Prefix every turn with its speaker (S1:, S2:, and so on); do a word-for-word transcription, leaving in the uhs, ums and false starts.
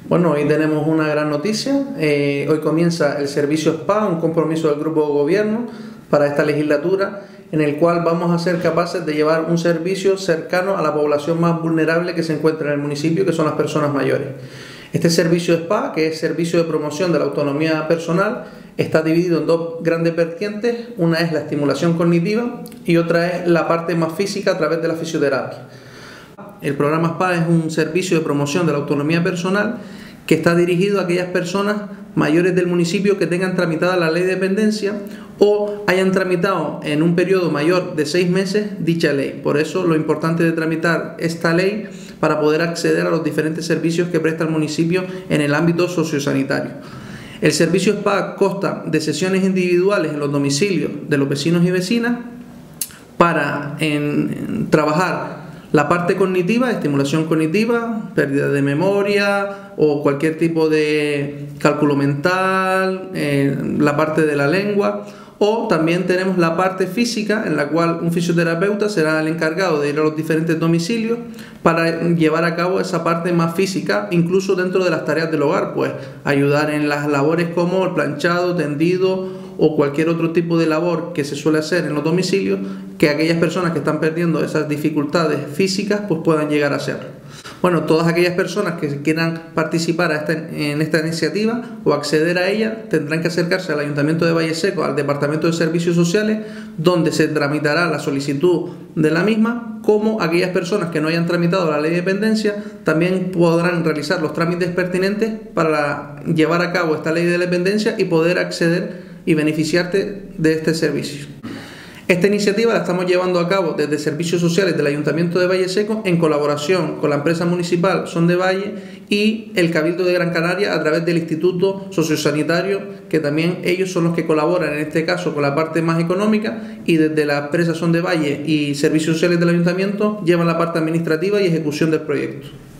S1: Bueno, hoy tenemos una gran noticia. Eh, hoy comienza el servicio S P A, un compromiso del Grupo de Gobierno para esta legislatura, en el cual vamos a ser capaces de llevar un servicio cercano a la población más vulnerable que se encuentra en el municipio, que son las personas mayores. Este servicio S P A, que es Servicio de Promoción de la Autonomía Personal, está dividido en dos grandes vertientes. Una es la estimulación cognitiva y otra es la parte más física a través de la fisioterapia. El programa S P A es un servicio de promoción de la autonomía personal que está dirigido a aquellas personas mayores del municipio que tengan tramitada la ley de dependencia o hayan tramitado en un periodo mayor de seis meses dicha ley. Por eso lo importante de tramitar esta ley para poder acceder a los diferentes servicios que presta el municipio en el ámbito sociosanitario. El servicio S P A consta de sesiones individuales en los domicilios de los vecinos y vecinas para en, en, trabajar la parte cognitiva, estimulación cognitiva, pérdida de memoria o cualquier tipo de cálculo mental, eh, la parte de la lengua, o también tenemos la parte física, en la cual un fisioterapeuta será el encargado de ir a los diferentes domicilios para llevar a cabo esa parte más física, incluso dentro de las tareas del hogar, pues ayudar en las labores como el planchado, tendido o cualquier otro tipo de labor que se suele hacer en los domicilios, que aquellas personas que están perdiendo esas dificultades físicas pues puedan llegar a hacerlo. Bueno, todas aquellas personas que quieran participar a esta, en esta iniciativa o acceder a ella tendrán que acercarse al Ayuntamiento de Valle Seco, al Departamento de Servicios Sociales, donde se tramitará la solicitud de la misma, como aquellas personas que no hayan tramitado la ley de dependencia también podrán realizar los trámites pertinentes para llevar a cabo esta ley de dependencia y poder acceder y beneficiarte de este servicio. Esta iniciativa la estamos llevando a cabo desde Servicios Sociales del Ayuntamiento de Valle Seco en colaboración con la empresa municipal Son de Valle y el Cabildo de Gran Canaria a través del Instituto Sociosanitario, que también ellos son los que colaboran en este caso con la parte más económica, y desde la empresa Son de Valle y Servicios Sociales del Ayuntamiento llevan la parte administrativa y ejecución del proyecto.